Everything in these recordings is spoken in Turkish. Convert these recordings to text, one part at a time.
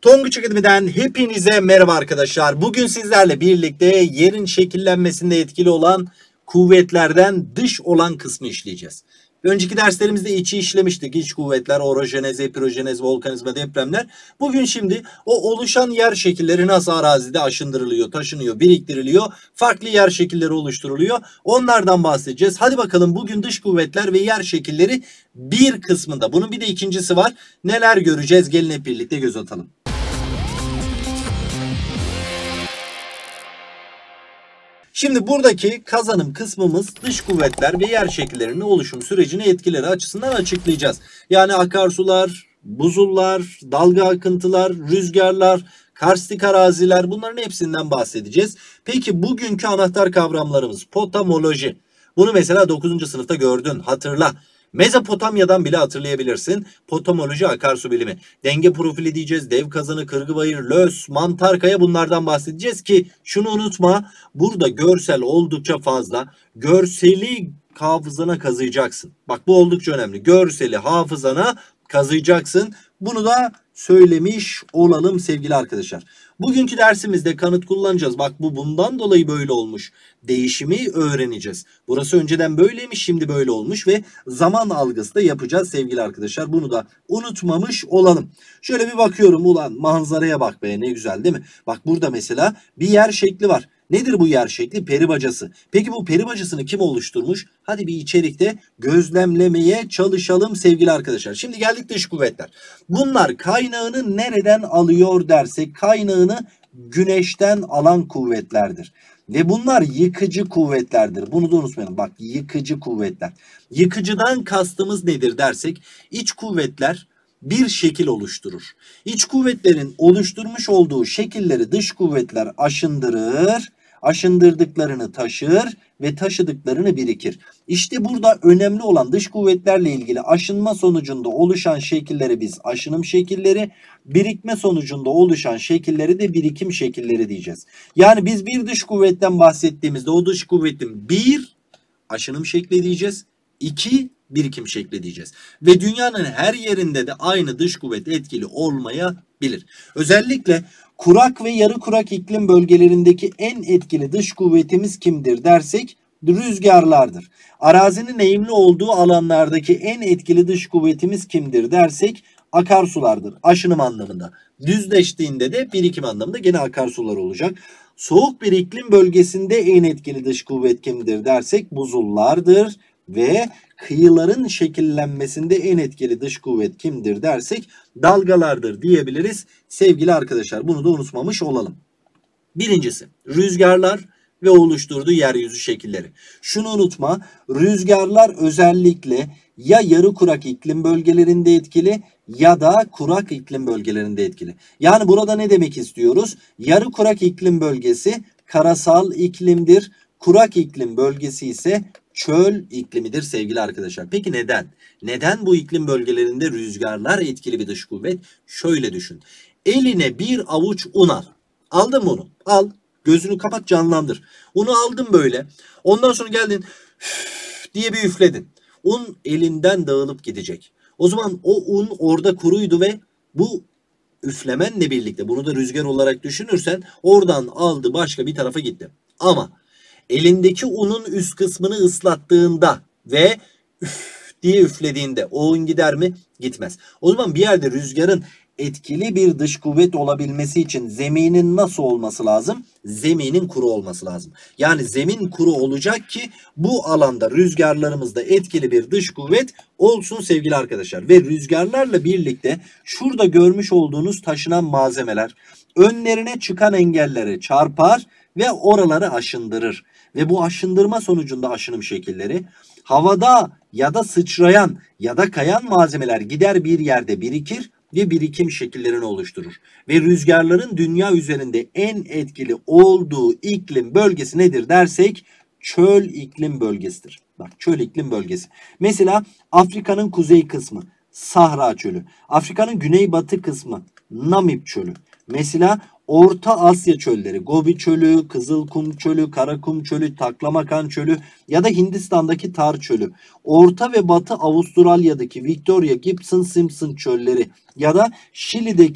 Tonguç Akademi'den hepinize merhaba arkadaşlar. Bugün sizlerle birlikte yerin şekillenmesinde etkili olan kuvvetlerden dış olan kısmı işleyeceğiz. Önceki derslerimizde içi işlemiştik. İç kuvvetler, orojenez, epirojenez, volkanizma, depremler. Bugün şimdi o oluşan yer şekilleri nasıl arazide aşındırılıyor, taşınıyor, biriktiriliyor, farklı yer şekilleri oluşturuluyor. Onlardan bahsedeceğiz. Hadi bakalım bugün dış kuvvetler ve yer şekilleri bir kısmında. Bunun bir de ikincisi var. Neler göreceğiz? Gelin hep birlikte göz atalım. Şimdi buradaki kazanım kısmımız dış kuvvetler ve yer şekillerinin oluşum sürecini etkileri açısından açıklayacağız. Yani akarsular, buzullar, dalga akıntılar, rüzgarlar, karstik araziler, bunların hepsinden bahsedeceğiz. Peki bugünkü anahtar kavramlarımız potamoloji. Bunu mesela 9. sınıfta gördün, hatırla. Mezopotamya'dan bile hatırlayabilirsin. Potamoloji akarsu bilimi. Denge profili diyeceğiz. Dev kazanı, kırgıbayır, lös, mantar kaya, bunlardan bahsedeceğiz ki şunu unutma. Burada görsel oldukça fazla. Görseli hafızana kazıyacaksın. Bak bu oldukça önemli. Görseli hafızana kazıyacaksın. Bunu da söylemiş olalım sevgili arkadaşlar. Bugünkü dersimizde kanıt kullanacağız. Bak bu bundan dolayı böyle olmuş. Değişimi öğreneceğiz. Burası önceden böyleymiş, şimdi böyle olmuş ve zaman algısı da yapacağız sevgili arkadaşlar. Bunu da unutmamış olalım. Şöyle bir bakıyorum, ulan manzaraya bak be, ne güzel değil mi? Bak burada mesela bir yer şekli var. Nedir bu yer şekli? Peri bacası. Peki bu peri bacasını kim oluşturmuş? Hadi bir içerikte gözlemlemeye çalışalım sevgili arkadaşlar. Şimdi geldik dış kuvvetler. Bunlar kaynağını nereden alıyor dersek, kaynağını güneşten alan kuvvetlerdir. Ve bunlar yıkıcı kuvvetlerdir. Bunu da unutmayalım. Bak, yıkıcı kuvvetler. Yıkıcıdan kastımız nedir dersek, iç kuvvetler bir şekil oluşturur. İç kuvvetlerin oluşturmuş olduğu şekilleri dış kuvvetler aşındırır, aşındırdıklarını taşır ve taşıdıklarını birikir. İşte burada önemli olan dış kuvvetlerle ilgili aşınma sonucunda oluşan şekilleri biz aşınım şekilleri, birikme sonucunda oluşan şekilleri de birikim şekilleri diyeceğiz. Yani biz bir dış kuvvetten bahsettiğimizde o dış kuvvetin bir aşınım şekli diyeceğiz, iki birikim şekli diyeceğiz. Ve dünyanın her yerinde de aynı dış kuvvet etkili olmayabilir. Özellikle kurak ve yarı kurak iklim bölgelerindeki en etkili dış kuvvetimiz kimdir dersek, rüzgarlardır. Arazinin eğimli olduğu alanlardaki en etkili dış kuvvetimiz kimdir dersek, akarsulardır. Aşınım anlamında. Düzleştiğinde de birikim anlamında gene akarsular olacak. Soğuk bir iklim bölgesinde en etkili dış kuvvet kimdir dersek, buzullardır. Ve kıyıların şekillenmesinde en etkili dış kuvvet kimdir dersek, dalgalardır diyebiliriz sevgili arkadaşlar. Bunu da unutmamış olalım. Birincisi rüzgarlar ve oluşturduğu yeryüzü şekilleri. Şunu unutma, rüzgarlar özellikle ya yarı kurak iklim bölgelerinde etkili ya da kurak iklim bölgelerinde etkili. Yani burada ne demek istiyoruz? Yarı kurak iklim bölgesi karasal iklimdir. Kurak iklim bölgesi ise çöl iklimidir sevgili arkadaşlar. Peki neden? Neden bu iklim bölgelerinde rüzgarlar etkili bir dış kuvvet? Şöyle düşün. Eline bir avuç un al. Aldın mı onu? Al. Gözünü kapat, canlandır. Unu aldın böyle. Ondan sonra geldin diye bir üfledin. Un elinden dağılıp gidecek. O zaman o un orada kuruydu ve bu üflemenle birlikte, bunu da rüzgar olarak düşünürsen, oradan aldı başka bir tarafa gitti. Ama elindeki unun üst kısmını ıslattığında ve üf diye üflediğinde o un gider mi? Gitmez. O zaman bir yerde rüzgarın etkili bir dış kuvvet olabilmesi için zeminin nasıl olması lazım? Zeminin kuru olması lazım. Yani zemin kuru olacak ki bu alanda rüzgarlarımızda etkili bir dış kuvvet olsun sevgili arkadaşlar. Ve rüzgarlarla birlikte şurada görmüş olduğunuz taşınan malzemeler önlerine çıkan engelleri çarpar ve oraları aşındırır. Ve bu aşındırma sonucunda aşınım şekilleri, havada ya da sıçrayan ya da kayan malzemeler gider bir yerde birikir ve birikim şekillerini oluşturur. Ve rüzgarların dünya üzerinde en etkili olduğu iklim bölgesi nedir dersek, çöl iklim bölgesidir. Bak, çöl iklim bölgesi. Mesela Afrika'nın kuzey kısmı Sahra Çölü. Afrika'nın güneybatı kısmı Namib Çölü. Mesela Orta Asya çölleri, Gobi Çölü, Kızılkum Çölü, Karakum Çölü, Taklamakan Çölü ya da Hindistan'daki Tar Çölü. Orta ve Batı Avustralya'daki Victoria, Gibson, Simpson çölleri ya da Şili'deki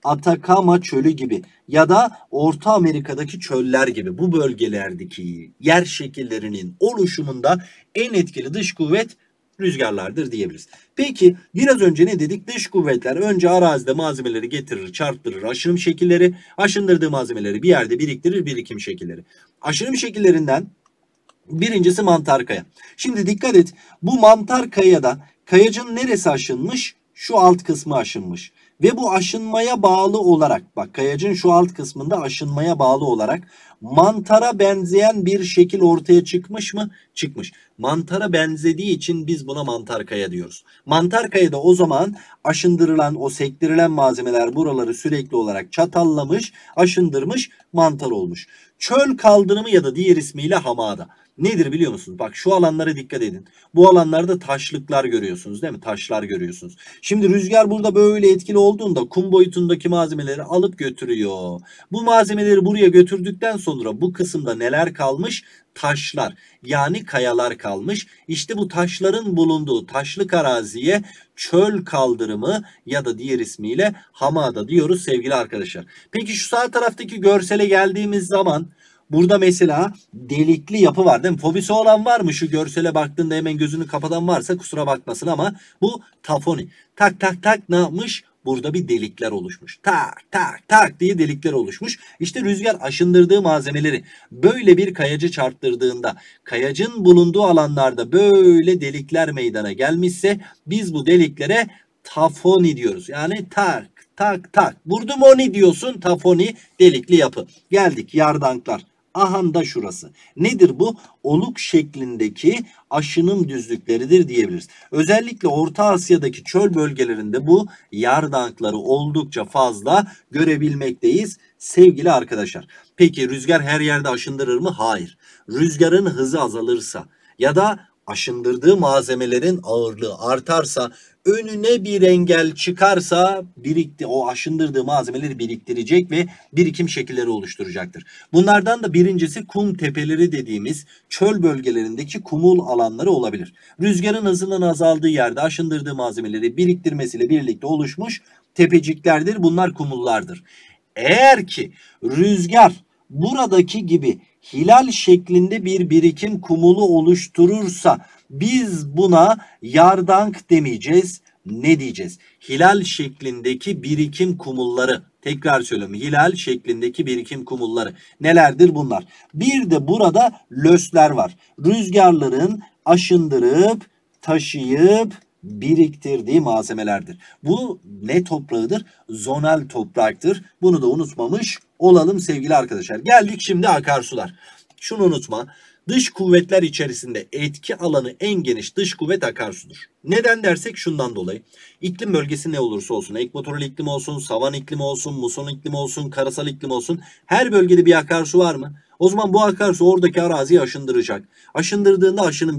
Atakama çölü gibi ya da Orta Amerika'daki çöller gibi bu bölgelerdeki yer şekillerinin oluşumunda en etkili dış kuvvet rüzgarlardır diyebiliriz. Peki biraz önce ne dedik? Dış kuvvetler önce arazide malzemeleri getirir, çarptırır, aşınım şekilleri, aşındırdığı malzemeleri bir yerde biriktirir, birikim şekilleri. Aşınım şekillerinden birincisi mantar kaya. Şimdi dikkat et, bu mantar kayada kayacın neresi aşınmış? Şu alt kısmı aşınmış. Ve bu aşınmaya bağlı olarak, bak kayacın şu alt kısmında aşınmaya bağlı olarak mantara benzeyen bir şekil ortaya çıkmış mı? Çıkmış. Mantara benzediği için biz buna mantar kaya diyoruz. Mantar kayada o zaman aşındırılan, o sektirilen malzemeler buraları sürekli olarak çatallamış, aşındırmış, mantar olmuş. Çöl kaldırımı ya da diğer ismiyle hamada. Nedir biliyor musunuz? Bak şu alanlara dikkat edin. Bu alanlarda taşlıklar görüyorsunuz değil mi? Taşlar görüyorsunuz. Şimdi rüzgar burada böyle etkili olduğunda kum boyutundaki malzemeleri alıp götürüyor. Bu malzemeleri buraya götürdükten sonra bu kısımda neler kalmış? Taşlar, yani kayalar kalmış. İşte bu taşların bulunduğu taşlık araziye çöl kaldırımı ya da diğer ismiyle hamada diyoruz sevgili arkadaşlar. Peki şu sağ taraftaki görsele geldiğimiz zaman burada mesela delikli yapı var değil mi? Fobisi olan var mı? Şu görsele baktığında hemen gözünü kapatan varsa kusura bakmasın ama bu tafoni. Tak tak tak ne yapmış? Burada bir delikler oluşmuş. Tak tak tak diye delikler oluşmuş. İşte rüzgar aşındırdığı malzemeleri böyle bir kayacı çarptırdığında kayacın bulunduğu alanlarda böyle delikler meydana gelmişse biz bu deliklere tafoni diyoruz. Yani tak tak tak. Vurdumoni diyorsun, tafoni delikli yapı. Geldik yardanklar. Aha da şurası. Nedir bu? Oluk şeklindeki aşınım düzlükleridir diyebiliriz. Özellikle Orta Asya'daki çöl bölgelerinde bu yardankları oldukça fazla görebilmekteyiz sevgili arkadaşlar. Peki rüzgar her yerde aşındırır mı? Hayır. Rüzgarın hızı azalırsa ya da aşındırdığı malzemelerin ağırlığı artarsa, önüne bir engel çıkarsa o aşındırdığı malzemeleri biriktirecek ve birikim şekilleri oluşturacaktır. Bunlardan da birincisi kum tepeleri dediğimiz çöl bölgelerindeki kumul alanları olabilir. Rüzgarın hızının azaldığı yerde aşındırdığı malzemeleri biriktirmesiyle birlikte oluşmuş tepeciklerdir. Bunlar kumullardır. Eğer ki rüzgar buradaki gibi hilal şeklinde bir birikim kumulu oluşturursa biz buna yardank demeyeceğiz. Ne diyeceğiz? Hilal şeklindeki birikim kumulları. Tekrar söylüyorum. Hilal şeklindeki birikim kumulları. Nelerdir bunlar? Bir de burada lösler var. Rüzgarların aşındırıp, taşıyıp biriktirdiği malzemelerdir. Bu ne toprağıdır? Zonal topraktır. Bunu da unutmamış olalım sevgili arkadaşlar. Geldik şimdi akarsular. Şunu unutma. Dış kuvvetler içerisinde etki alanı en geniş dış kuvvet akarsudur. Neden dersek şundan dolayı. İklim bölgesi ne olursa olsun, ekvatoral iklim olsun, savan iklimi olsun, muson iklimi olsun, karasal iklim olsun, her bölgede bir akarsu var mı? O zaman bu akarsu oradaki araziyi aşındıracak. Aşındırdığında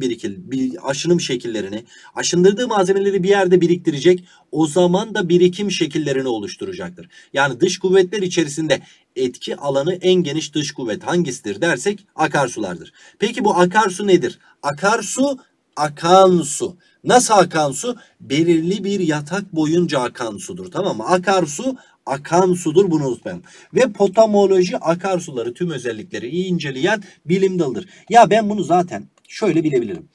aşınım şekillerini, aşındırdığı malzemeleri bir yerde biriktirecek. O zaman da birikim şekillerini oluşturacaktır. Yani dış kuvvetler içerisinde etki alanı en geniş dış kuvvet hangisidir dersek akarsulardır. Peki bu akarsu nedir? Akarsu akan su. Nasıl akan su? Belirli bir yatak boyunca akan sudur. Tamam mı? Akarsu akan sudur, bunu unutmayalım. Ve potamoloji akarsuları tüm özellikleri iyi inceleyen bilim dalıdır. Ya ben bunu zaten şöyle bilebilirim.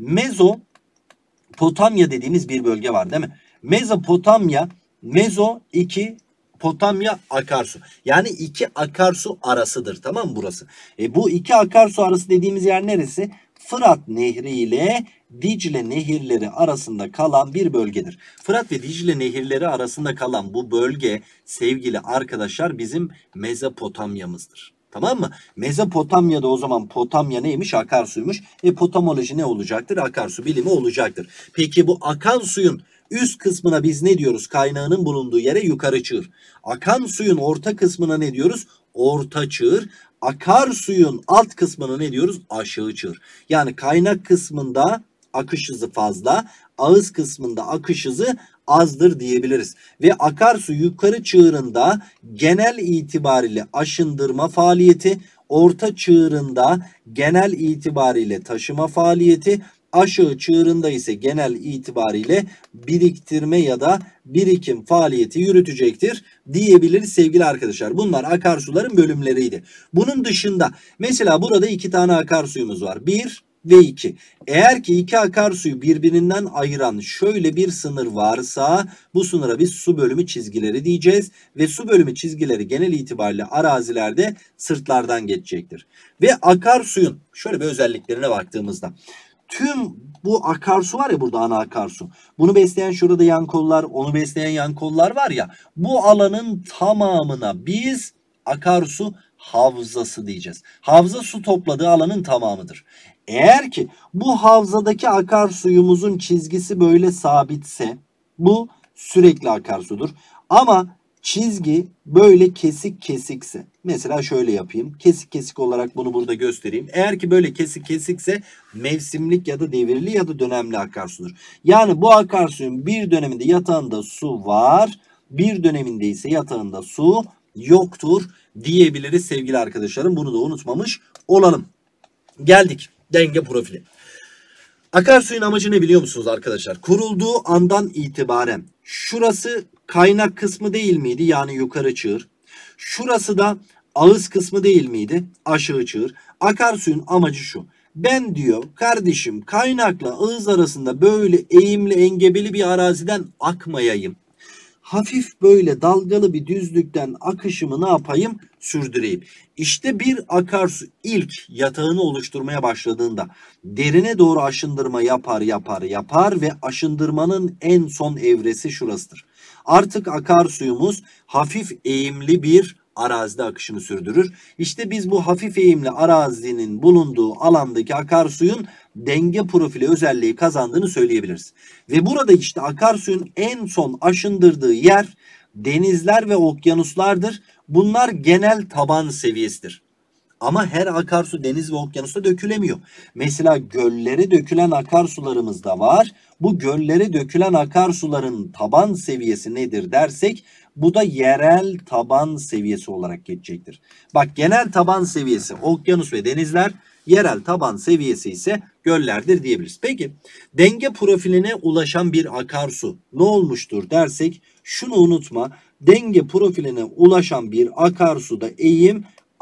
Mezopotamya dediğimiz bir bölge var değil mi? Mezopotamya, mezo 2 Potamya akarsu. Yani iki akarsu arasıdır. Tamam mı burası? Bu iki akarsu arası dediğimiz yer neresi? Fırat Nehri ile Dicle nehirleri arasında kalan bir bölgedir. Fırat ve Dicle nehirleri arasında kalan bu bölge sevgili arkadaşlar bizim Mezopotamya'mızdır. Tamam mı? Mezopotamya'da o zaman Potamya neymiş? Akarsuymuş. Potamoloji ne olacaktır? Akarsu bilimi olacaktır. Peki bu akan suyun üst kısmına biz ne diyoruz? Kaynağının bulunduğu yere yukarı çığır. Akan suyun orta kısmına ne diyoruz? Orta çığır. Akarsuyun alt kısmına ne diyoruz? Aşağı çığır. Yani kaynak kısmında akış hızı fazla, ağız kısmında akış hızı azdır diyebiliriz. Ve akarsu yukarı çığırında genel itibariyle aşındırma faaliyeti, orta çığırında genel itibariyle taşıma faaliyeti, Aşağı çığırında ise genel itibariyle biriktirme ya da birikim faaliyeti yürütecektir diyebiliriz sevgili arkadaşlar. Bunlar akarsuların bölümleriydi. Bunun dışında mesela burada 2 tane akarsuyumuz var. 1 ve 2. Eğer ki 2 akarsuyu birbirinden ayıran şöyle bir sınır varsa bu sınıra biz su bölümü çizgileri diyeceğiz. Ve su bölümü çizgileri genel itibariyle arazilerde sırtlardan geçecektir. Ve akarsuyun şöyle bir özelliklerine baktığımızda tüm bu akarsu var ya, burada ana akarsu. Bunu besleyen şurada yan kollar, onu besleyen yan kollar var ya. Bu alanın tamamına biz akarsu havzası diyeceğiz. Havza su topladığı alanın tamamıdır. Eğer ki bu havzadaki akarsuyumuzun çizgisi böyle sabitse bu sürekli akarsudur. Ama çizgi böyle kesik kesikse, mesela şöyle yapayım. Kesik kesik olarak bunu burada göstereyim. Eğer ki böyle kesik kesikse mevsimlik ya da devirli ya da dönemli akarsudur. Yani bu akarsuyun bir döneminde yatağında su var, bir döneminde ise yatağında su yoktur diyebiliriz sevgili arkadaşlarım. Bunu da unutmamış olalım. Geldik denge profili. Akarsuyun amacı ne biliyor musunuz arkadaşlar? Kurulduğu andan itibaren şurası kaynak kısmı değil miydi? Yani yukarı çığır. Şurası da ağız kısmı değil miydi? Aşağı çığır. Akarsuyun amacı şu. Ben diyor kardeşim kaynakla ağız arasında böyle eğimli engebeli bir araziden akmayayım. Hafif böyle dalgalı bir düzlükten akışımı ne yapayım? Sürdüreyim. İşte bir akarsu ilk yatağını oluşturmaya başladığında derine doğru aşındırma yapar ve aşındırmanın en son evresi şurasıdır. Artık akarsuyumuz hafif eğimli bir arazide akışını sürdürür. İşte biz bu hafif eğimli arazinin bulunduğu alandaki akarsuyun denge profili özelliği kazandığını söyleyebiliriz. Ve burada işte akarsuyun en son aşındırdığı yer denizler ve okyanuslardır. Bunlar genel taban seviyesidir. Ama her akarsu deniz ve okyanusta dökülemiyor. Mesela göllere dökülen akarsularımız da var. Bu göllere dökülen akarsuların taban seviyesi nedir dersek bu da yerel taban seviyesi olarak geçecektir. Bak, genel taban seviyesi okyanus ve denizler, yerel taban seviyesi ise göllerdir diyebiliriz. Peki denge profiline ulaşan bir akarsu ne olmuştur dersek şunu unutma. Denge profiline ulaşan bir akarsuda eğim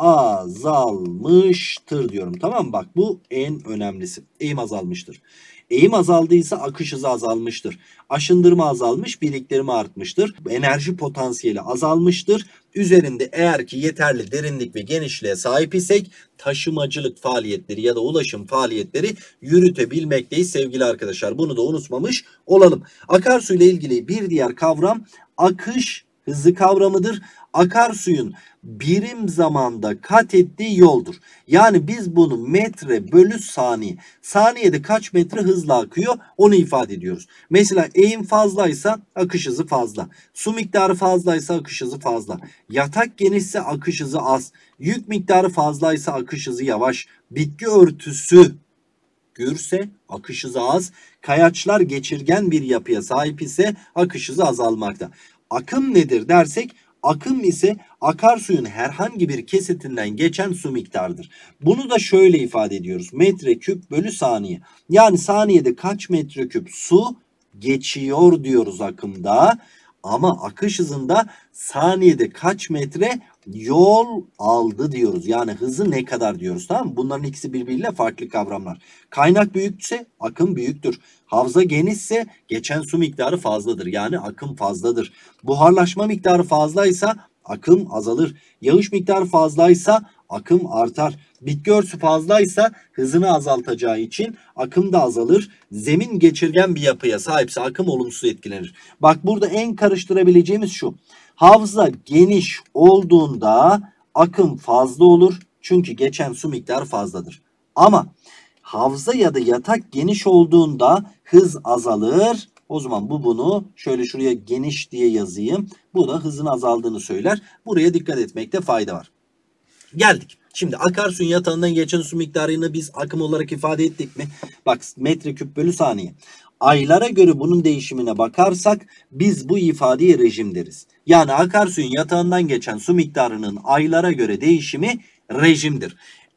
azalmıştır diyorum. Tamam mı? Bak, bu en önemlisi. Eğim azalmıştır. Eğim azaldıysa akış hızı azalmıştır. Aşındırma azalmış, biriktirme artmıştır. Enerji potansiyeli azalmıştır. Üzerinde eğer ki yeterli derinlik ve genişliğe sahip isek taşımacılık faaliyetleri ya da ulaşım faaliyetleri yürütebilmekteyiz sevgili arkadaşlar. Bunu da unutmamış olalım. Akarsu ile ilgili bir diğer kavram akış hızı kavramıdır. Akarsuyun birim zamanda kat ettiği yoldur. Yani biz bunu metre bölü saniye. Saniyede kaç metre hızla akıyor onu ifade ediyoruz. Mesela eğim fazlaysa akış hızı fazla. Su miktarı fazlaysa akış hızı fazla. Yatak genişse akış hızı az. Yük miktarı fazlaysa akış hızı yavaş. Bitki örtüsü gürse akış hızı az. Kayaçlar geçirgen bir yapıya sahip ise akış hızı azalmakta. Akım nedir dersek akım ise akarsuyun herhangi bir kesitinden geçen su miktarıdır. Bunu da şöyle ifade ediyoruz. Metreküp bölü saniye. Yani saniyede kaç metreküp su geçiyor diyoruz akımda. Ama akış hızında saniyede kaç metre yol aldı diyoruz. Yani hızı ne kadar diyoruz, tamam mı? Bunların ikisi birbiriyle farklı kavramlar. Kaynak büyükse akım büyüktür. Havza genişse geçen su miktarı fazladır. Yani akım fazladır. Buharlaşma miktarı fazlaysa akım azalır. Yağış miktarı fazlaysa akım artar. Bitki örtüsü fazlaysa hızını azaltacağı için akım da azalır. Zemin geçirgen bir yapıya sahipse akım olumsuz etkilenir. Bak, burada en karıştırabileceğimiz şu. Havza geniş olduğunda akım fazla olur. Çünkü geçen su miktarı fazladır. Ama havza ya da yatak geniş olduğunda hız azalır. O zaman bunu şöyle şuraya geniş diye yazayım. Bu da hızın azaldığını söyler. Buraya dikkat etmekte fayda var. Geldik. Şimdi akarsuyun yatağından geçen su miktarını biz akım olarak ifade ettik mi? Bak, metreküp bölü saniye. Aylara göre bunun değişimine bakarsak biz bu ifadeye rejim deriz. Yani akarsuyun yatağından geçen su miktarının aylara göre değişimi rejimdir.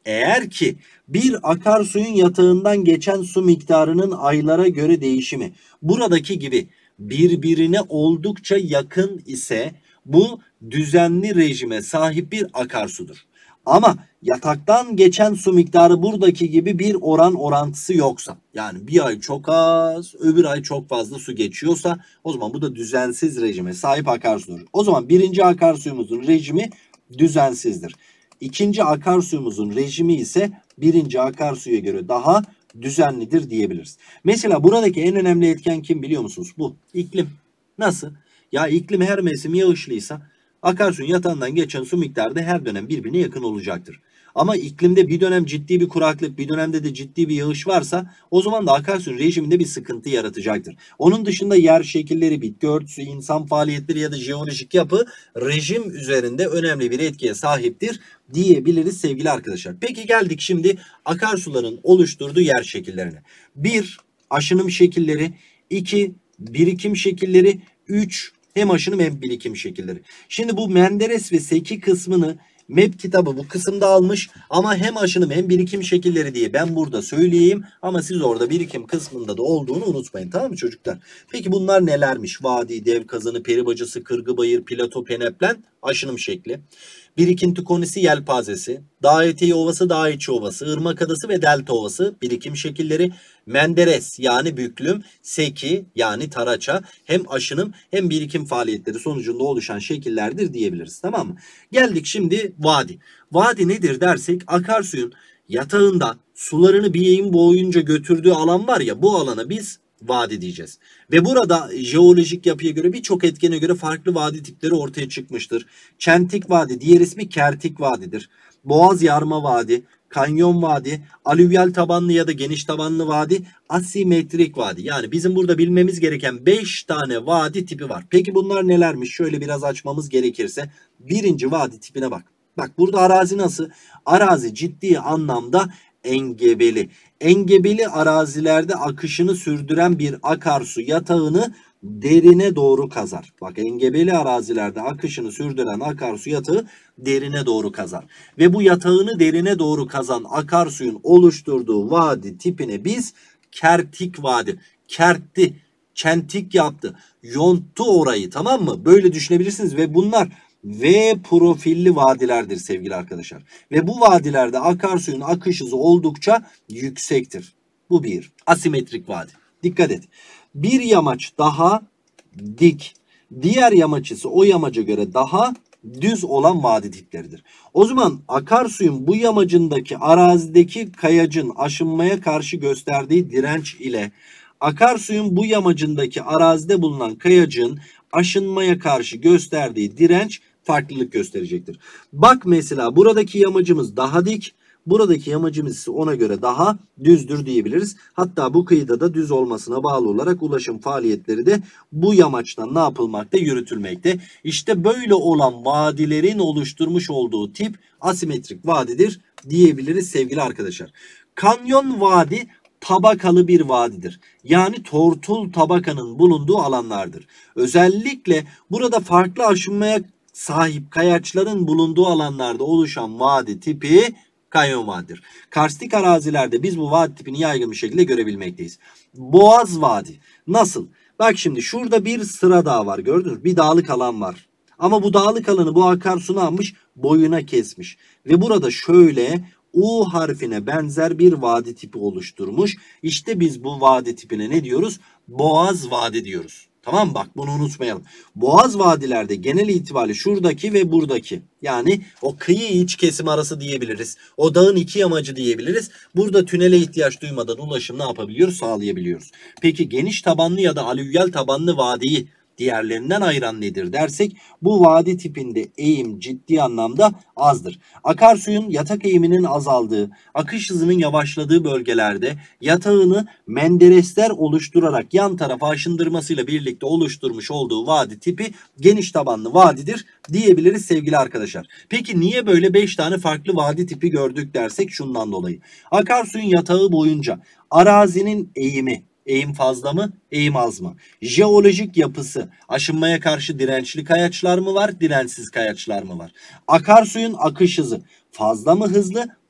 Eğer ki bir akarsuyun yatağından geçen su miktarının aylara göre değişimi buradaki gibi birbirine oldukça yakın ise bu düzenli rejime sahip bir akarsudur. Ama yataktan geçen su miktarı buradaki gibi bir orantısı yoksa, yani bir ay çok az öbür ay çok fazla su geçiyorsa, o zaman bu da düzensiz rejime sahip akarsudur. O zaman birinci akarsuyumuzun rejimi düzensizdir. İkinci akarsuyumuzun rejimi ise birinci akarsuya göre daha düzenlidir diyebiliriz. Mesela buradaki en önemli etken kim biliyor musunuz? Bu iklim. Nasıl? Ya iklim her mevsim yağışlıysa akarsuyun yatağından geçen su miktarı da her dönem birbirine yakın olacaktır. Ama iklimde bir dönem ciddi bir kuraklık, bir dönemde de ciddi bir yağış varsa o zaman da akarsuyun rejiminde bir sıkıntı yaratacaktır. Onun dışında yer şekilleri, bitki örtüsü, insan faaliyetleri ya da jeolojik yapı rejim üzerinde önemli bir etkiye sahiptir diyebiliriz sevgili arkadaşlar. Peki geldik şimdi akarsuların oluşturduğu yer şekillerine. 1. Aşınım şekilleri, 2. Birikim şekilleri, 3. Hem aşınım hem birikim şekilleri. Şimdi bu Menderes ve Seki kısmını MEP kitabı bu kısımda almış ama hem aşınım hem birikim şekilleri diye ben burada söyleyeyim ama siz orada birikim kısmında da olduğunu unutmayın, tamam mı çocuklar? Peki bunlar nelermiş? Vadi, dev kazanı, peri bacası, kırgı bayır, plato, peneplen aşınım şekli. Birikinti konisi yelpazesi, dağ eteği ovası, dağ içi ovası, ırmak adası ve delta ovası birikim şekilleri. Menderes yani büklüm, seki yani taraça hem aşınım hem birikim faaliyetleri sonucunda oluşan şekillerdir diyebiliriz, tamam mı? Geldik şimdi vadi. Vadi nedir dersek akarsuyun yatağından sularını bir eğim boyunca götürdüğü alan var ya, bu alana biz vadi diyeceğiz. Ve burada jeolojik yapıya göre birçok etkene göre farklı vadi tipleri ortaya çıkmıştır. Çentik vadi, diğer ismi kertik vadidir. Boğaz yarma vadi, kanyon vadi, alüvyal tabanlı ya da geniş tabanlı vadi, asimetrik vadi. Yani bizim burada bilmemiz gereken 5 tane vadi tipi var. Peki bunlar nelermiş? Şöyle biraz açmamız gerekirse birinci vadi tipine bak. Bak burada arazi nasıl? Arazi ciddi anlamda engebeli. Engebeli arazilerde akışını sürdüren bir akarsu yatağını derine doğru kazar. Bak engebeli arazilerde akışını sürdüren akarsu yatağı derine doğru kazar. Ve bu yatağını derine doğru kazan akarsuyun oluşturduğu vadi tipine biz kertik vadi. Kertti, çentik yaptı, yonttu orayı, tamam mı? Böyle düşünebilirsiniz ve bunlar V profilli vadilerdir sevgili arkadaşlar. Ve bu vadilerde akarsuyun akış hızı oldukça yüksektir. Bu bir. Asimetrik vadi. Dikkat et. Bir yamaç daha dik, diğer yamaç ise o yamaca göre daha düz olan vadi tipleridir. O zaman akarsuyun bu yamacındaki arazideki kayacın aşınmaya karşı gösterdiği direnç ile akarsuyun bu yamacındaki arazide bulunan kayacın aşınmaya karşı gösterdiği direnç farklılık gösterecektir. Bak mesela buradaki yamacımız daha dik, buradaki yamacımız ise ona göre daha düzdür diyebiliriz. Hatta bu kıyıda da düz olmasına bağlı olarak ulaşım faaliyetleri de bu yamaçtan ne yapılmakta? Yürütülmekte. İşte böyle olan vadilerin oluşturmuş olduğu tip asimetrik vadidir diyebiliriz sevgili arkadaşlar. Kanyon vadi tabakalı bir vadidir. Yani tortul tabakanın bulunduğu alanlardır. Özellikle burada farklı aşınmaya sahip kayaçların bulunduğu alanlarda oluşan vadi tipi kanyon vadidir. Karstik arazilerde biz bu vadi tipini yaygın bir şekilde görebilmekteyiz. Boğaz vadi nasıl? Bak şimdi şurada bir sıra dağ var, gördünüz mü? Bir dağlık alan var. Ama bu dağlık alanı bu akarsu ne yapmış? Boyuna kesmiş. Ve burada şöyle U harfine benzer bir vadi tipi oluşturmuş. İşte biz bu vadi tipine ne diyoruz? Boğaz vadi diyoruz. Tamam, bak bunu unutmayalım. Boğaz vadilerde genel itibariyle şuradaki ve buradaki, yani o kıyı iç kesim arası diyebiliriz. O dağın iki yamacı diyebiliriz. Burada tünele ihtiyaç duymadan ulaşım ne yapabiliyoruz? Sağlayabiliyoruz. Peki geniş tabanlı ya da alüvyal tabanlı vadiyi diğerlerinden ayıran nedir dersek, bu vadi tipinde eğim ciddi anlamda azdır. Akarsuyun yatak eğiminin azaldığı, akış hızının yavaşladığı bölgelerde yatağını menderesler oluşturarak yan tarafa aşındırmasıyla birlikte oluşturmuş olduğu vadi tipi geniş tabanlı vadidir diyebiliriz sevgili arkadaşlar. Peki niye böyle 5 tane farklı vadi tipi gördük dersek, şundan dolayı. Akarsuyun yatağı boyunca arazinin eğim fazla mı, eğim az mı? Jeolojik yapısı, aşınmaya karşı dirençli kayaçlar mı var, dirençsiz kayaçlar mı var? Akarsuyun akış hızı fazla mı hızlı,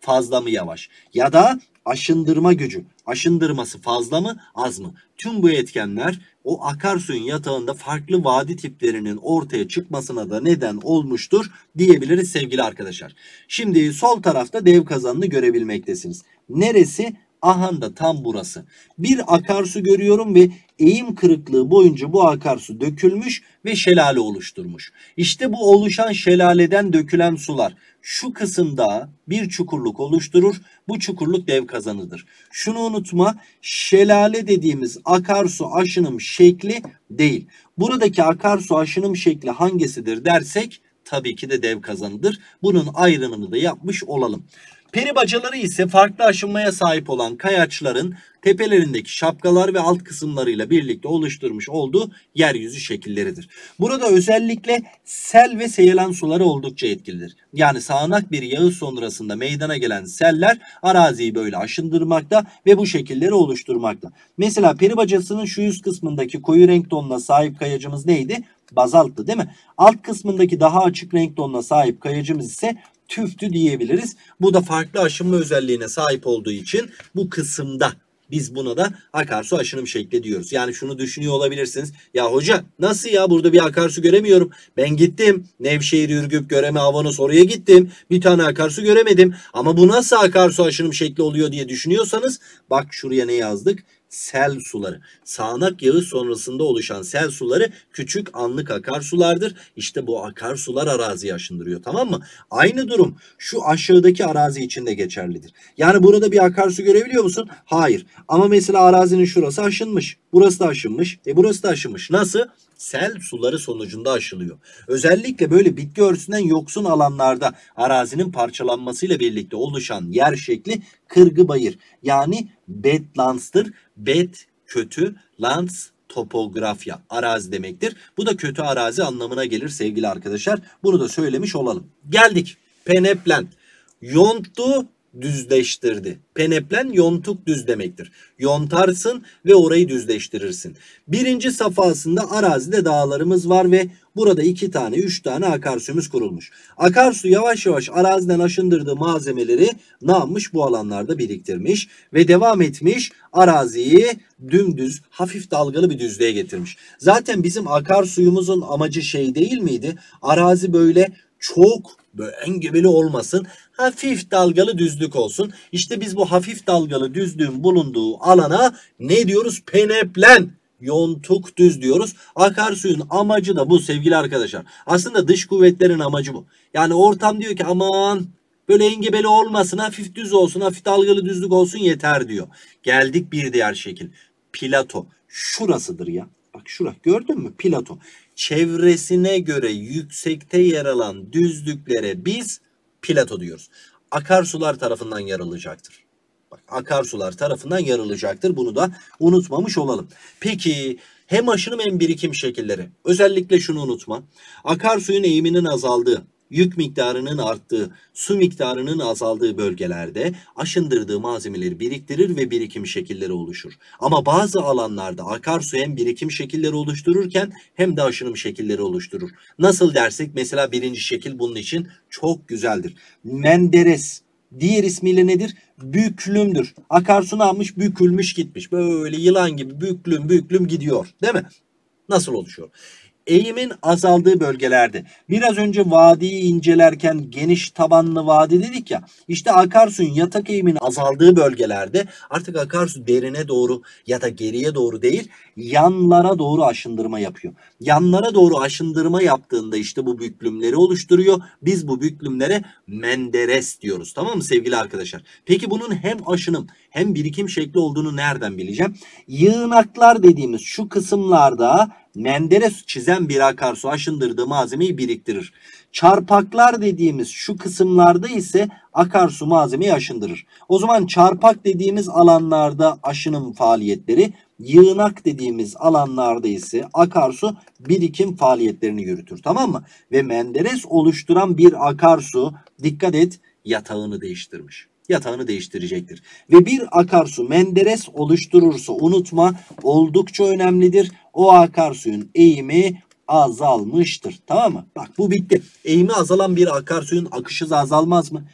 fazla mı yavaş? Ya da aşındırma gücü, aşındırması fazla mı az mı? Tüm bu etkenler o akarsuyun yatağında farklı vadi tiplerinin ortaya çıkmasına da neden olmuştur diyebiliriz sevgili arkadaşlar. Şimdi sol tarafta dev kazanını görebilmektesiniz. Neresi? Aha da tam burası. Bir akarsu görüyorum ve eğim kırıklığı boyunca bu akarsu dökülmüş ve şelale oluşturmuş. İşte bu oluşan şelaleden dökülen sular şu kısımda bir çukurluk oluşturur. Bu çukurluk dev kazanıdır. Şunu unutma, şelale dediğimiz akarsu aşınım şekli değil. Buradaki akarsu aşınım şekli hangisidir dersek tabii ki de dev kazanıdır. Bunun ayrımını da yapmış olalım. Peri bacaları ise farklı aşınmaya sahip olan kayaçların tepelerindeki şapkalar ve alt kısımlarıyla birlikte oluşturmuş olduğu yeryüzü şekilleridir. Burada özellikle sel ve seyelan suları oldukça etkilidir. Yani sağanak bir yağış sonrasında meydana gelen seller araziyi böyle aşındırmakta ve bu şekilleri oluşturmakta. Mesela peri bacasının şu yüz kısmındaki koyu renk tonuna sahip kayacımız neydi? Bazalttı değil mi? Alt kısmındaki daha açık renk tonuna sahip kayacımız ise tüftü diyebiliriz. Bu da farklı aşınma özelliğine sahip olduğu için bu kısımda biz buna da akarsu aşınım şekli diyoruz. Yani şunu düşünüyor olabilirsiniz. Ya hoca nasıl ya, burada bir akarsu göremiyorum. Ben gittim Nevşehir, Ürgüp, Göreme, Avanos, oraya gittim. Bir tane akarsu göremedim. Ama bu nasıl akarsu aşınım şekli oluyor diye düşünüyorsanız bak şuraya ne yazdık? Sel suları. Sağanak yağış sonrasında oluşan sel suları küçük anlık akarsulardır. İşte bu akarsular araziyi aşındırıyor, tamam mı? Aynı durum şu aşağıdaki arazi için de geçerlidir. Yani burada bir akarsu görebiliyor musun? Hayır. Ama mesela arazinin şurası aşınmış. Burası da aşınmış. Burası da aşınmış. Nasıl? Sel suları sonucunda aşılıyor. Özellikle böyle bitki örtüsünden yoksun alanlarda arazinin parçalanmasıyla birlikte oluşan yer şekli kırgı bayır. Yani bedlandstır. Bed kötü, lands topografya, arazi demektir. Bu da kötü arazi anlamına gelir sevgili arkadaşlar. Bunu da söylemiş olalım. Geldik. Peneplen. Yonttu, düzleştirdi. Peneplen yontuk düz demektir. Yontarsın ve orayı düzleştirirsin. Birinci safhasında arazide dağlarımız var ve burada 2 tane 3 tane akarsuyumuz kurulmuş. Akarsu yavaş yavaş araziden aşındırdığı malzemeleri ne yapmış? Bu alanlarda biriktirmiş ve devam etmiş, araziyi dümdüz hafif dalgalı bir düzlüğe getirmiş. Zaten bizim akarsuyumuzun amacı şey değil miydi? Arazi böyle çok böyle engebeli olmasın, hafif dalgalı düzlük olsun. İşte biz bu hafif dalgalı düzlüğün bulunduğu alana ne diyoruz? Peneplen, yontuk düz diyoruz. Akarsuyun amacı da bu sevgili arkadaşlar. Aslında dış kuvvetlerin amacı bu. Yani ortam diyor ki aman böyle engebeli olmasın, hafif düz olsun, hafif dalgalı düzlük olsun yeter diyor. Geldik bir diğer şekil. Plato. Şurasıdır ya. Bak şura, gördün mü? Plato. Çevresine göre yüksekte yer alan düzlüklere biz plato diyoruz. Akarsular tarafından yarılacaktır. Bak, akarsular tarafından yarılacaktır. Bunu da unutmamış olalım. Peki hem aşınım hem birikim şekilleri. Özellikle şunu unutma. Akarsuyun eğiminin azaldığı, yük miktarının arttığı, su miktarının azaldığı bölgelerde aşındırdığı malzemeleri biriktirir ve birikim şekilleri oluşur. Ama bazı alanlarda akarsu hem birikim şekilleri oluştururken hem de aşınım şekilleri oluşturur. Nasıl dersek mesela birinci şekil bunun için çok güzeldir. Menderes. Diğer ismiyle nedir? Büklümdür. Akarsu ne yapmış? Bükülmüş gitmiş. Böyle yılan gibi büklüm büklüm gidiyor. Değil mi? Nasıl oluşuyor? Eğimin azaldığı bölgelerde. Biraz önce vadiyi incelerken geniş tabanlı vadi dedik ya. İşte akarsuyun yatak eğiminin azaldığı bölgelerde artık akarsu derine doğru ya da geriye doğru değil, yanlara doğru aşındırma yapıyor. Yanlara doğru aşındırma yaptığında işte bu büklümleri oluşturuyor. Biz bu büklümlere menderes diyoruz. Tamam mı sevgili arkadaşlar? Peki bunun hem aşınım hem birikim şekli olduğunu nereden bileceğim? Yığınaklar dediğimiz şu kısımlarda menderes çizen bir akarsu aşındırdığı malzemeyi biriktirir. Çarpaklar dediğimiz şu kısımlarda ise akarsu malzemeyi aşındırır. O zaman çarpak dediğimiz alanlarda aşınım faaliyetleri, yığınak dediğimiz alanlarda ise akarsu birikim faaliyetlerini yürütür. Tamam mı? Ve menderes oluşturan bir akarsu, dikkat et, yatağını değiştirmiş. Yatağını değiştirecektir. Ve bir akarsu menderes oluşturursa unutma, oldukça önemlidir. O akarsuyun eğimi azalmıştır. Tamam mı? Bak bu bitti. Eğimi azalan bir akarsuyun akışı da azalmaz mı?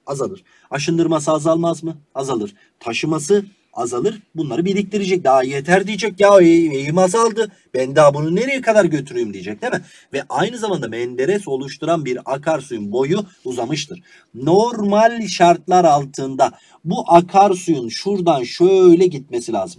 Azalır. Aşındırması azalmaz mı? Azalır. Taşıması azalır. Bunları biriktirecek. Daha yeter diyecek. Ya eğim azaldı. Ben daha bunu nereye kadar götüreyim diyecek, değil mi? Ve aynı zamanda menderes oluşturan bir akarsuyun boyu uzamıştır. Normal şartlar altında bu akarsuyun şuradan şöyle gitmesi lazım.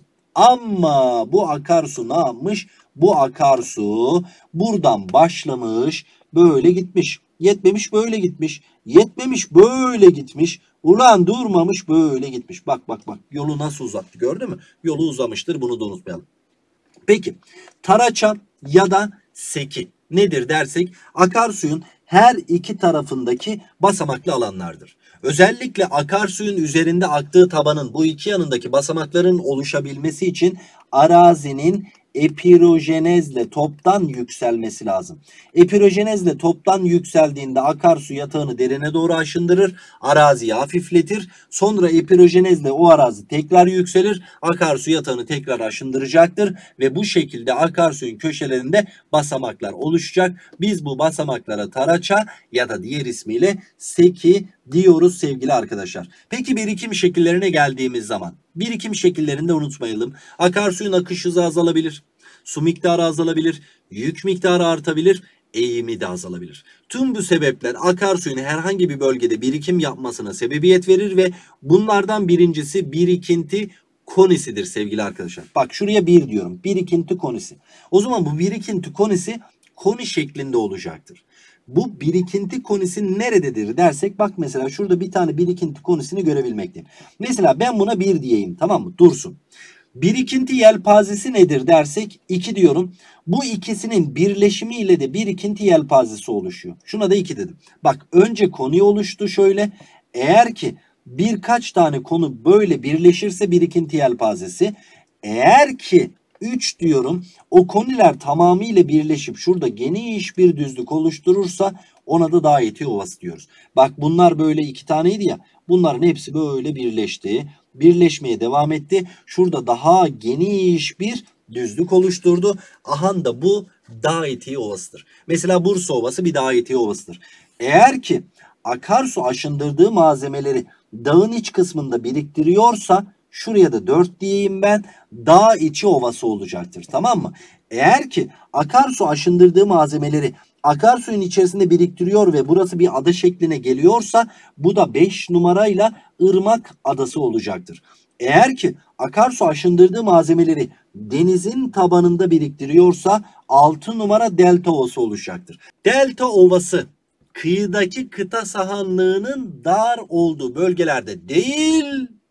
Ama bu akarsu ne yapmış? Bu akarsu buradan başlamış, böyle gitmiş. Yetmemiş, böyle gitmiş. Yetmemiş, böyle gitmiş. Ulan durmamış, böyle gitmiş. Bak bak bak, yolu nasıl uzattı, gördün mü? Yolu uzamıştır, bunu da unutmayalım. Peki taraçan ya da seki nedir dersek, akarsuyun her iki tarafındaki basamaklı alanlardır. Özellikle akarsuyun üzerinde aktığı tabanın bu iki yanındaki basamakların oluşabilmesi için arazinin epirojenezle toptan yükselmesi lazım. Epirojenezle toptan yükseldiğinde akarsu yatağını derine doğru aşındırır, araziyi hafifletir. Sonra epirojenezle o arazi tekrar yükselir, akarsu yatağını tekrar aşındıracaktır ve bu şekilde akarsuyun köşelerinde basamaklar oluşacak. Biz bu basamaklara taraça ya da diğer ismiyle seki diyoruz sevgili arkadaşlar. Peki birikim şekillerine geldiğimiz zaman, birikim şekillerini de unutmayalım. Akarsuyun akış hızı azalabilir, su miktarı azalabilir, yük miktarı artabilir, eğimi de azalabilir. Tüm bu sebepler akarsuyun herhangi bir bölgede birikim yapmasına sebebiyet verir ve bunlardan birincisi birikinti konisidir sevgili arkadaşlar. Bak şuraya 1 diyorum. Birikinti konisi. O zaman bu birikinti konisi koni şeklinde olacaktır. Bu birikinti konisi nerededir dersek, bak mesela şurada bir tane birikinti konisini görebilmekteyim. Mesela ben buna 1 diyeyim, tamam mı? Dursun. Birikinti yelpazesi nedir dersek 2 diyorum. Bu ikisinin birleşimiyle de birikinti yelpazesi oluşuyor. Şuna da 2 dedim. Bak önce konu oluştu şöyle. Eğer ki birkaç tane konu böyle birleşirse birikinti yelpazesi. Eğer ki 3 diyorum, o koniler tamamıyla birleşip şurada geniş bir düzlük oluşturursa ona da Dağ-Eti Ovası diyoruz. Bak bunlar böyle 2 taneydi ya. Bunların hepsi böyle birleşti. Birleşmeye devam etti. Şurada daha geniş bir düzlük oluşturdu. Aha da bu Dağ-Eti Ovası'dır. Mesela Bursa Ovası bir Dağ-Eti Ovası'dır. Eğer ki akarsu aşındırdığı malzemeleri dağın iç kısmında biriktiriyorsa şuraya da 4 diyeyim ben, dağ içi ovası olacaktır, tamam mı? Eğer ki akarsu aşındırdığı malzemeleri akarsuyun içerisinde biriktiriyor ve burası bir ada şekline geliyorsa bu da 5 numarayla ırmak adası olacaktır. Eğer ki akarsu aşındırdığı malzemeleri denizin tabanında biriktiriyorsa 6 numara delta ovası oluşacaktır. Delta ovası kıyıdaki kıta sahanlığının dar olduğu bölgelerde değil,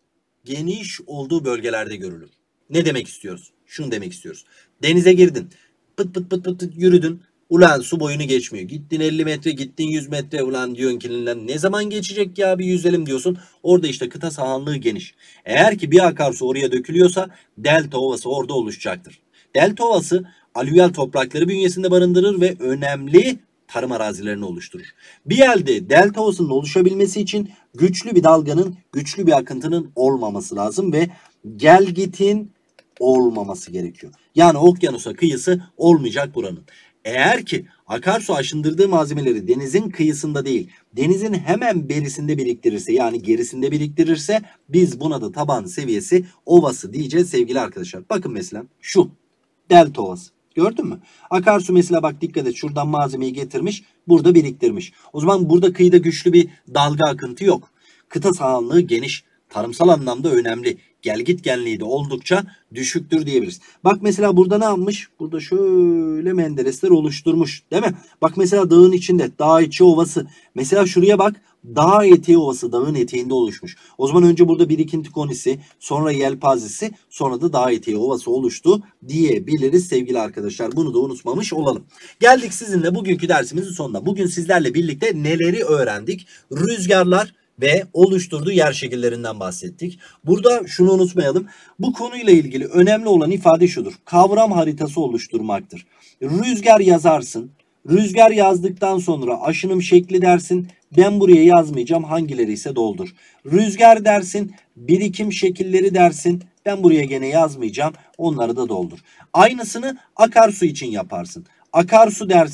geniş olduğu bölgelerde görülür. Ne demek istiyoruz? Şunu demek istiyoruz. Denize girdin. Pıt pıt pıt pıt yürüdün. Ulan su boyunu geçmiyor. Gittin 50 metre, gittin 100 metre. Ulan diyorsun ki ne zaman geçecek ya, bir yüzelim diyorsun. Orada işte kıta sahanlığı geniş. Eğer ki bir akarsu oraya dökülüyorsa delta ovası orada oluşacaktır. Delta ovası alüvyal toprakları bünyesinde barındırır ve önemli tarım arazilerini oluşturur. Bir yerde delta ovasının oluşabilmesi için güçlü bir dalganın, güçlü bir akıntının olmaması lazım ve gelgitin olmaması gerekiyor. Yani okyanusa kıyısı olmayacak buranın. Eğer ki akarsu aşındırdığı malzemeleri denizin kıyısında değil, denizin hemen berisinde biriktirirse, yani gerisinde biriktirirse biz buna da taban seviyesi ovası diyeceğiz sevgili arkadaşlar. Bakın mesela şu delta ovası. Gördün mü? Akarsu mesela bak dikkat et, şuradan malzemeyi getirmiş, burada biriktirmiş. O zaman burada kıyıda güçlü bir dalga akıntı yok. Kıta sahanlığı geniş. Tarımsal anlamda önemli. Gelgit genliği de oldukça düşüktür diyebiliriz. Bak mesela burada ne yapmış? Burada şöyle menderesler oluşturmuş. Değil mi? Bak mesela dağın içinde dağ içi ovası. Mesela şuraya bak. Dağ eteği ovası dağın eteğinde oluşmuş. O zaman önce burada birikinti konisi, sonra yelpazesi, sonra da dağ eteği ovası oluştu diyebiliriz sevgili arkadaşlar. Bunu da unutmamış olalım. Geldik sizinle bugünkü dersimizin sonuna. Bugün sizlerle birlikte neleri öğrendik? Rüzgarlar ve oluşturduğu yer şekillerinden bahsettik. Burada şunu unutmayalım. Bu konuyla ilgili önemli olan ifade şudur. Kavram haritası oluşturmaktır. Rüzgar yazarsın. Rüzgar yazdıktan sonra aşınım şekli dersin. Ben buraya yazmayacağım. Hangileri ise doldur. Rüzgar dersin. Birikim şekilleri dersin. Ben buraya gene yazmayacağım. Onları da doldur. Aynısını akarsu için yaparsın. Akarsu dersin.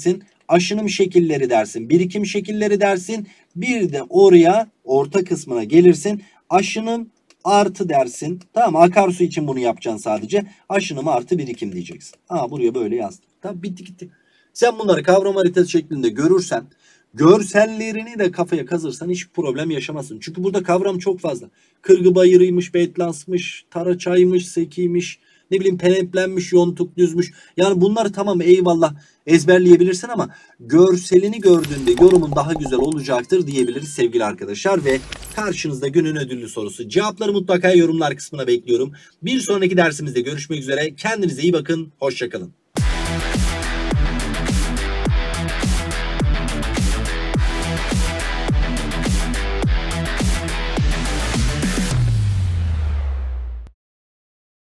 aşınım şekilleri dersin, birikim şekilleri dersin. Bir de oraya orta kısmına gelirsin. Aşınım artı dersin. Tamam, akarsu için bunu yapacaksın sadece. Aşınım artı birikim diyeceksin. Buraya böyle yazdım. Tamam, bitti gitti. Sen bunları kavram haritası şeklinde görürsen, görsellerini de kafaya kazırsan hiç problem yaşamazsın. Çünkü burada kavram çok fazla. Kırgı bayırıymış, Beytlans'mış, Taraçay'mış, Seki'ymiş, ne bileyim peneplenmiş, yontuk düzmüş. Yani bunları tamam eyvallah ezberleyebilirsin ama görselini gördüğünde yorumun daha güzel olacaktır diyebiliriz sevgili arkadaşlar. Ve karşınızda günün ödüllü sorusu. Cevapları mutlaka yorumlar kısmına bekliyorum. Bir sonraki dersimizde görüşmek üzere. Kendinize iyi bakın. Hoşça kalın.